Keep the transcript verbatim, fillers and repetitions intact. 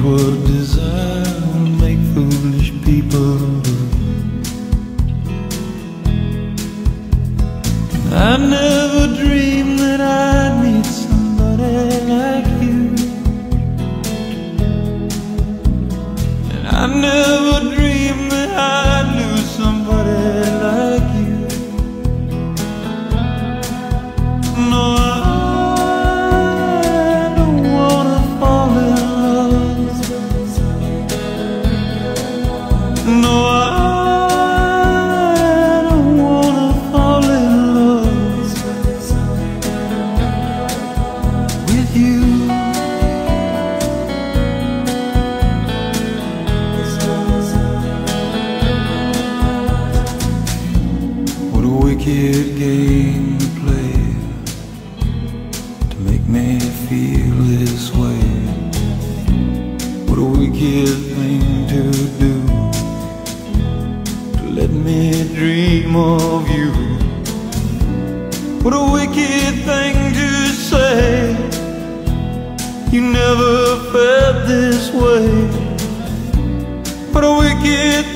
what desire will make foolish people do. I never dreamed that I'd meet somebody like you, and I never dreamed that I'd lose somebody like you. No, I don't wanna fall in love. No, I don't wanna fall in love with you. What a wicked game to play to make me feel this way. What a wicked thing to do, to let me dream of you. What a wicked thing to say, you never felt this way. What a wicked